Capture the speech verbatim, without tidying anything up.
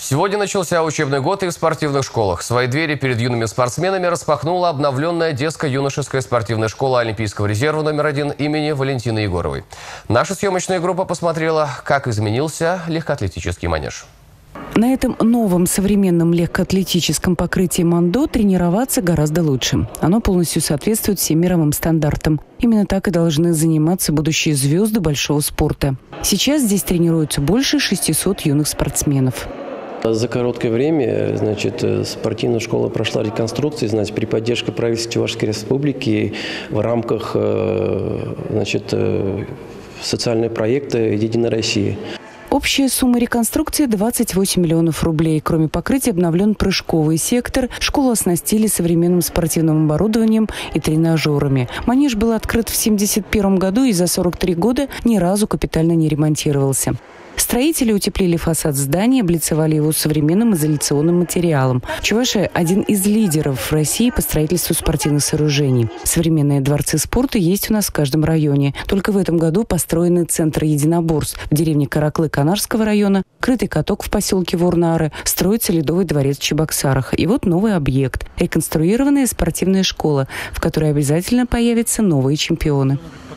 Сегодня начался учебный год, и в спортивных школах свои двери перед юными спортсменами распахнула обновленная детско-юношеская спортивная школа Олимпийского резерва номер один имени Валентины Егоровой. Наша съемочная группа посмотрела, как изменился легкоатлетический манеж. На этом новом современном легкоатлетическом покрытии Мондо тренироваться гораздо лучше. Оно полностью соответствует всем мировым стандартам. Именно так и должны заниматься будущие звезды большого спорта. Сейчас здесь тренируются больше шестисот юных спортсменов. За короткое время, значит, спортивная школа прошла реконструкцию, значит, при поддержке правительства Чувашской Республики в рамках, значит, социального проекта «Единая Россия». Общая сумма реконструкции – двадцать восемь миллионов рублей. Кроме покрытия обновлен прыжковый сектор. Школу оснастили современным спортивным оборудованием и тренажерами. Манеж был открыт в семьдесят первом году и за сорок три года ни разу капитально не ремонтировался. Строители утеплили фасад здания, облицевали его современным изоляционным материалом. Чувашия – один из лидеров в России по строительству спортивных сооружений. Современные дворцы спорта есть у нас в каждом районе. Только в этом году построены центры единоборств в деревне Караклы Канарского района, крытый каток в поселке Вурнары, строится Ледовый дворец в Чебоксарах. И вот новый объект – реконструированная спортивная школа, в которой обязательно появятся новые чемпионы.